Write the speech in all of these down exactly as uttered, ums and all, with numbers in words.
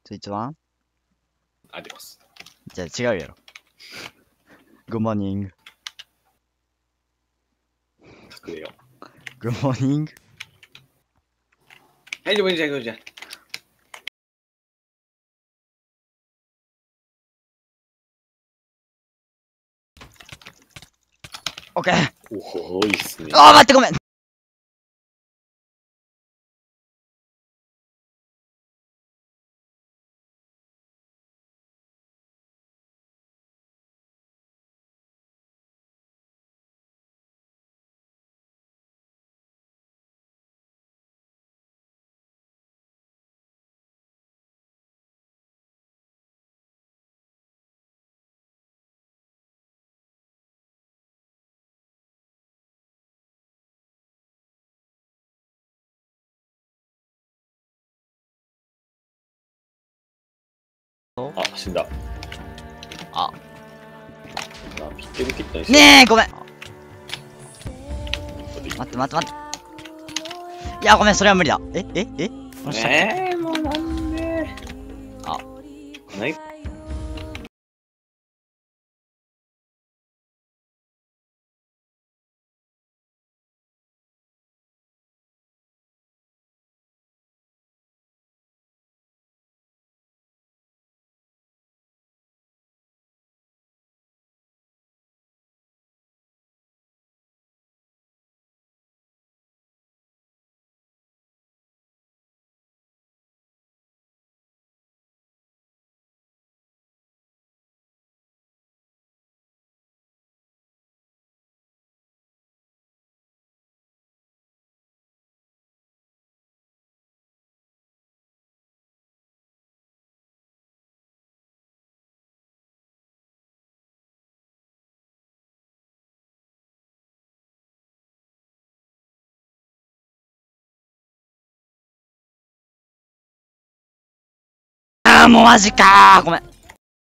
そいつはあります。 じゃあ違うやろ。グッモーニング。 隠れよう。 グッモーニング。 はい、でもいいじゃん、いいじゃん。 オッケー。 おお、いいっすね。 あー、待って、ごめん。 あ、死んだ。 あ。 あ、ピッケルキットにしねえ、ごめん。待って待って待って。いや、ごめん、それは無理だ。えええもしかしてえー、もうなんで。 あ。 ない。 あー、もうマジかー。ごめん。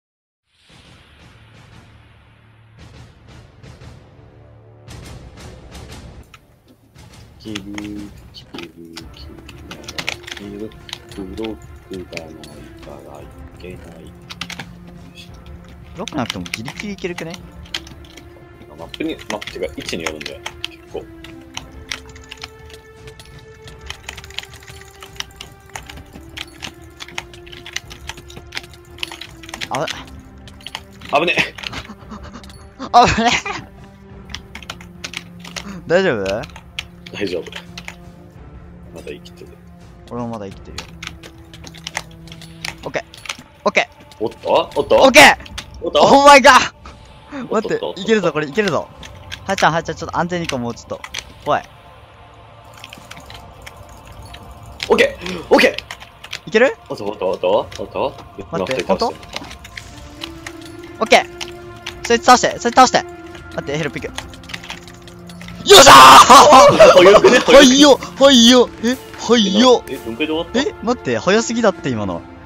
キル、キル、キル、キル、ブロックがないからいけない。 ブロックなくてもギリギリいけるくね。 マップに、マップっていうか位置によるんだよ、結構。 あ危ねえ。 あぶね大丈夫？ 大丈夫。まだ生きてる。 俺もまだ生きてるよ。オッケーオッケーおっとおっとオッケーおっとオーマイガー待っておっとおっといけるぞこれいけるぞ。はちゃんはちゃんちょっと安全に行こうもうちょっと。おいオッケーオッケーいける？ おっとおっとおっとおっと待って今二人倒してるオッケーそいつ倒してそいつ倒して待ってヘルピクよっしゃー早くねはいよはいよえはいよえ、どんくらいで終わったえ待って早すぎだって今の。